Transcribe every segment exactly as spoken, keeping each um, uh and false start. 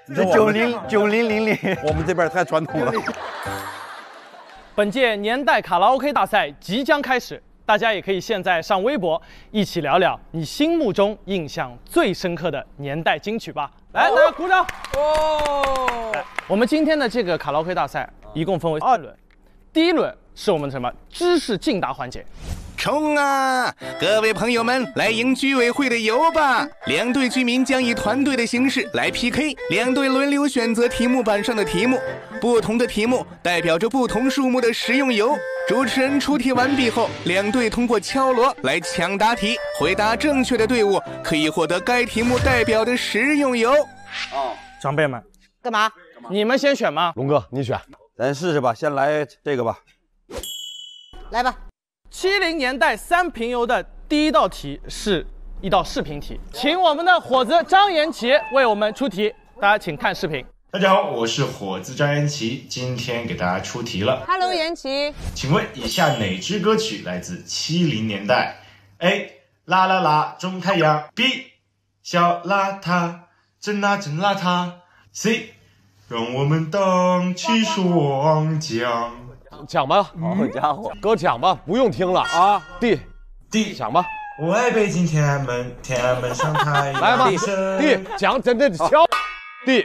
这九零九零零零， 我们这边太传统了。 本届年代卡拉 OK 大赛即将开始，大家也可以现在上微博一起聊聊你心目中印象最深刻的年代金曲吧。来，大家鼓掌！哦，我们今天的这个卡拉 OK 大赛一共分为二轮，第一轮是我们什么知识竞答环节。 冲啊！各位朋友们，来赢居委会的油吧！两队居民将以团队的形式来 P K， 两队轮流选择题目板上的题目，不同的题目代表着不同数目的食用油。主持人出题完毕后，两队通过敲锣来抢答题，回答正确的队伍可以获得该题目代表的食用油。 哦，长辈们， 干嘛？ 你们先选吗？ 龙哥，你选， 咱试试吧，先来这个吧。 来吧。 七零年代三平游的第一道题是一道视频题，请我们的伙子张延奇为我们出题。大家请看视频。 大家好，我是伙子张延奇，今天给大家出题了。 Hello， 延奇， 请问以下哪支歌曲来自七零年代 ？A. 啦啦啦，中太阳 ；B. 小邋遢，真啦真邋遢 ；C. 让我们荡起双桨。 讲吧， 好家伙， 哥讲吧，不用听了啊。D D 讲吧， 我爱北京天安门，天安门上太阳。 来吧 ，D 讲，真的敲 D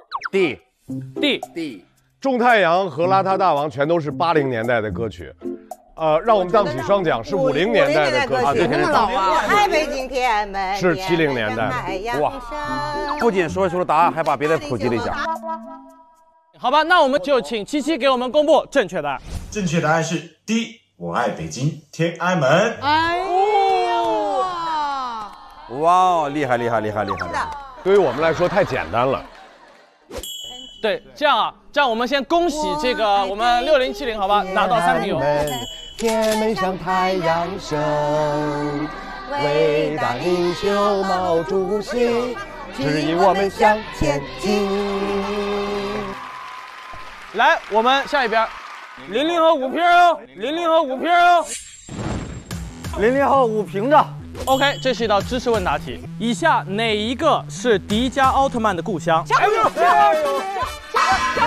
D D D， 中太阳和邋遢大王全都是八零年代的歌曲，呃，让我们荡起双桨是五零年代的歌曲， 那么老啊！我爱北京天安门是七零年代。哇， 不仅说出了答案，还把别的普及了一下。 好吧，那我们就请七七给我们公布正确答案。 正确答案是 D， 我爱北京天安门。 哎呦！ 哇，厉害厉害厉害厉害！ 对于我们来说太简单了。 对，这样啊，这样我们先恭喜这个我们六零七零，好吧，拿到三平游。 天安门上太阳升，伟大领袖毛主席指引我们向前进。 来，我们下一边，零零后五瓶哦，零零后五瓶哦， 零零后五瓶子。 OK， 这是一道知识问答题。以下哪一个是迪迦奥特曼的故乡？ 加油！加油！加油！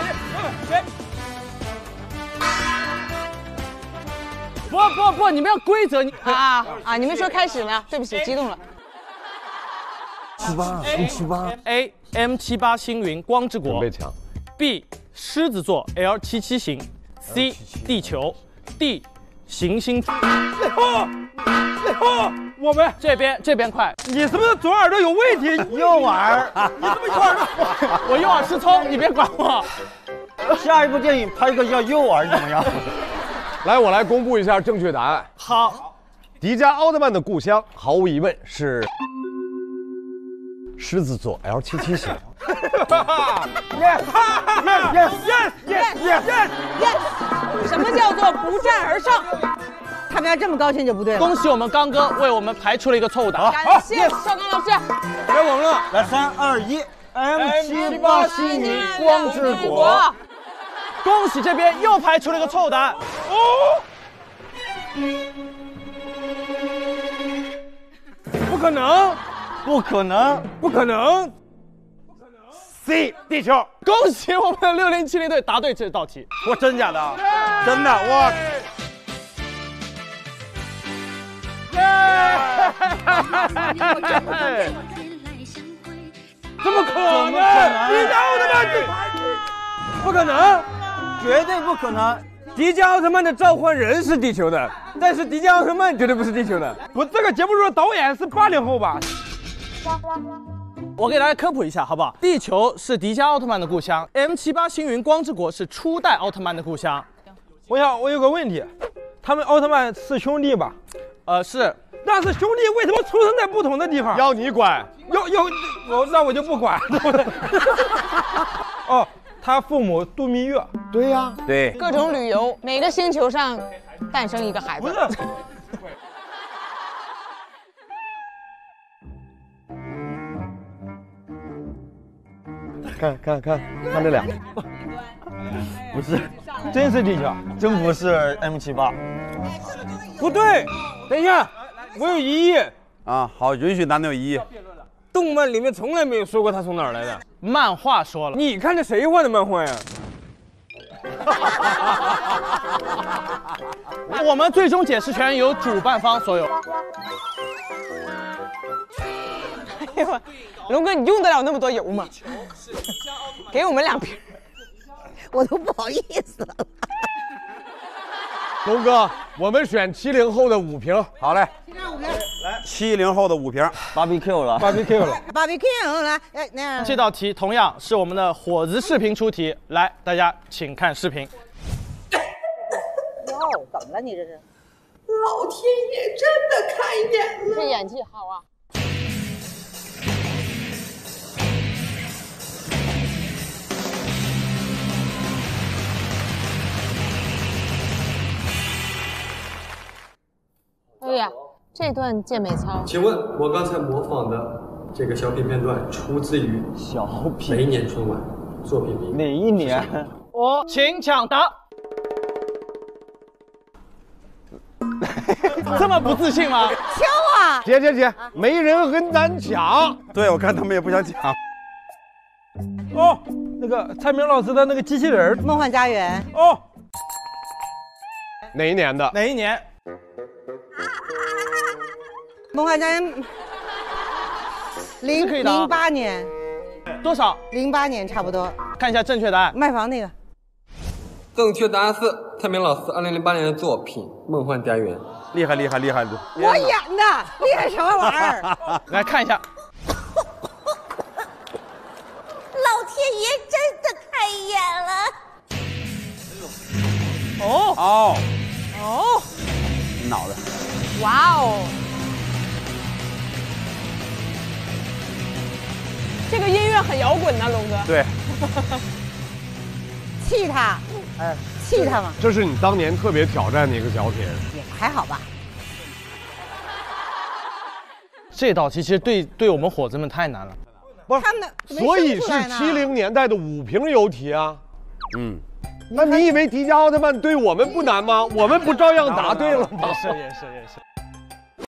不不不，你们要规则，你啊啊！你们说开始呢？对不起，激动了。 七八 M 七八 A M 七八星云光之国， 准备抢。 B 狮子座 L 七七型 ，C 地球 ，D 行星。 内讧，内讧，我们这边这边快， 你是不是左耳朵有问题？ 右耳， 你是不是右耳朵？ 我右耳失聪，你别管我。 下一部电影拍一个叫右耳怎么样？ 来，我来公布一下正确答案。 好， 迪迦奥特曼的故乡毫无疑问是狮子座 L 七七型。 Yes yes yes yes yes yes yes！ 什么叫做不战而胜？他们要这么高兴就不对了。 恭喜我们刚哥为我们排除了一个错误答案。 感谢邵刚老师。 别我们了， 来三二一 ，M 七八星云光之国。 恭喜这边又排除了一个错误答案。 哦，不可能， 不可能， 不可能。 C 地球， 恭喜我们六零七零队答对这道题。 我真假的？真的，我。 怎么可能？迪迦奥特曼，不可能， 绝对不可能。 迪迦奥特曼的召唤人是地球的，但是迪迦奥特曼绝对不是地球的。不，这个节目组的导演是八零后吧？ 我给大家科普一下，好不好？地球是迪迦奥特曼的故乡 ，M 七八星云光之国是初代奥特曼的故乡。 我想，我有个问题，他们奥特曼是兄弟吧？ 呃，是。 但是兄弟为什么出生在不同的地方？ 要你管？ 要要，我那我就不管。哦，他父母度蜜月。 对呀、啊， 对。 各种旅游，每个星球上诞生一个孩子。 不是。 看看看看这俩， 不是， 真是地球， 真不是 M 七八， 不对，等一下，我有疑义啊。好，允许男的有疑义。 动漫里面从来没有说过他从哪儿来的。 漫画说了， 你看的谁画的漫画呀？ 我们最终解释权由主办方所有。 哎呦，龙哥，你用得了那么多油吗？给我们两瓶， 我都不好意思了。 龙哥，我们选七零后的五瓶。 好嘞， 来，七零后的五瓶 B B Q 了 ，B B Q 了 ，B B Q 来，哎，那样。 这道题同样是我们的伙子视频出题，来，大家请看视频。 哟，怎么了你这是？ 老天爷真的开眼了！ 这演技好啊！ 哎呀，这段健美操， 请问我刚才模仿的这个小品片段出自于小品哪一年春晚？作品名哪一年？ 我请抢答。这么不自信吗？ 敲啊！ 姐姐姐，没人很难抢。 对，我看他们也不想抢。 哦，那个蔡明老师的那个机器人， 梦幻家园。 哦， 哪一年的？ 哪一年？ 梦幻家园。零零八年。 多少？ 零八年差不多。 看一下正确答案。 卖房那个。 正确答案是蔡明老师二零零八年的作品《梦幻家园》。 厉害厉害厉害！ 我演的，厉害什么玩意儿？ 来看一下。 老天爷真的开眼了！ 哦哦哦， 脑袋！ 哇哦！这个音乐很摇滚呐，龙哥。 对。 气他，哎，气他嘛。 这是你当年特别挑战的一个小品。 也还好吧。 这道题其实对对我们伙子们太难了。 不是， 他们所以是七零年代的五瓶油题啊。 嗯。 那你以为迪迦奥特曼对我们不难吗？我们不照样答对了吗？ 也是也是也是。